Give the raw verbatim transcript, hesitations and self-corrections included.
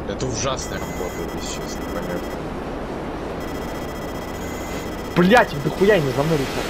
Это ужасная работа, если честно, понятно. Блять, дохуя не за мной летят.